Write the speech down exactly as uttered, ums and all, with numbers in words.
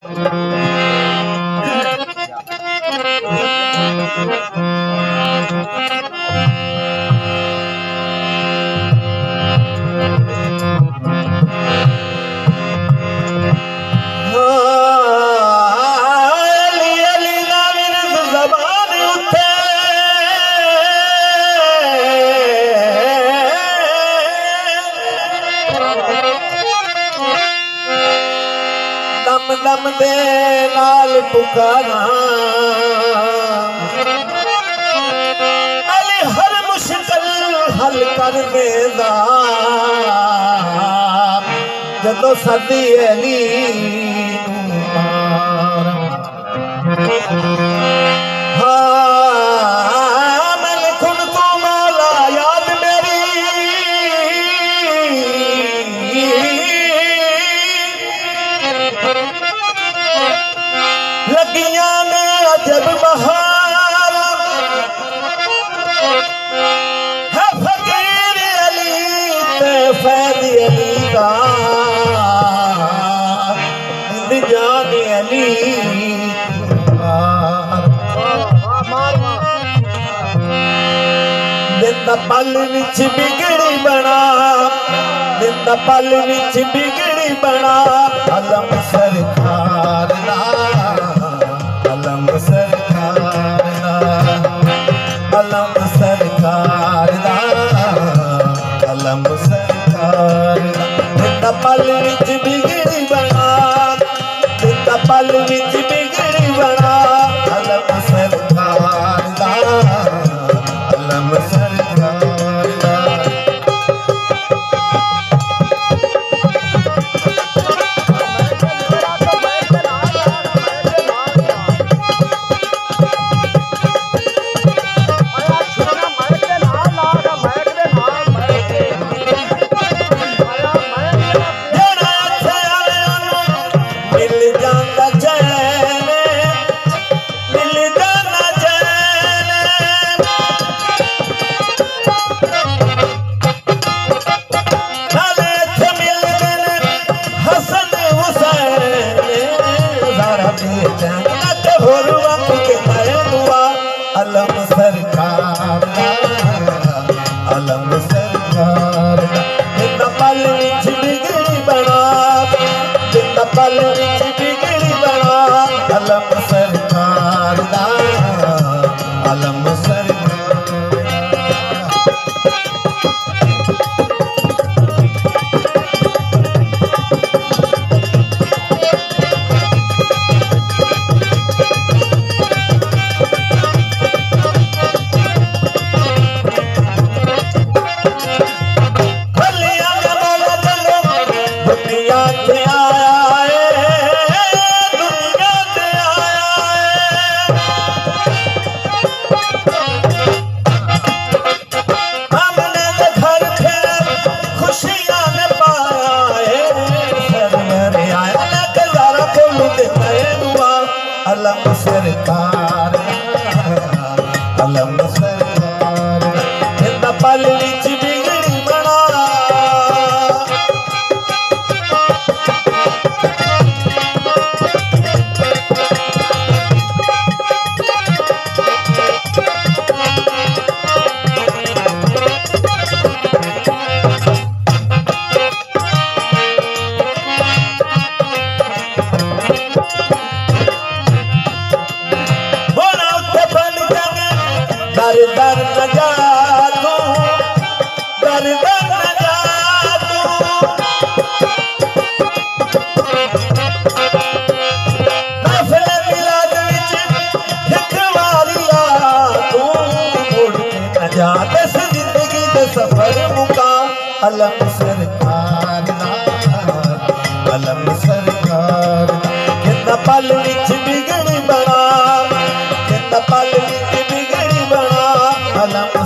दम दम दे नाल पुकारा अली हर मुश्किल हल कर देदा जदों सदी अली हाँ मैं लिखुन तो मौला याद मेरी लगियां ने अजब बहार है फकीर अली ते फैद अली का जिंद जान अली दिन पल विच बिगड़ी बना दिन पल विच बिगड़ी बना अलम सरकार दा अलम सरकार दा अलम सरकार दा अलम सरकार दा दिन पल विच बिगड़ी बना दिन पल विच बिगड़ी बना अलम सरकार दा अलम सरकार दा अलम सरकार अलम सरकार दिन पल विच बिगड़ी बना दिन पल विच बिगड़ी बना अलम सरकार दा अलम सरकार अलम सरकार अलम सरकार दिन पल विच बिगड़ी बना दर दर न जा तू दर दर न जा तू नफल मिलाद विच हिक वारी आ तू मुड़ के न जा दस जिंदगी दे सफर मुका अलम सरकार अलम सरकार कितना पल विच बिगड़ी बना कितना पल विच बिगड़ी बना अलम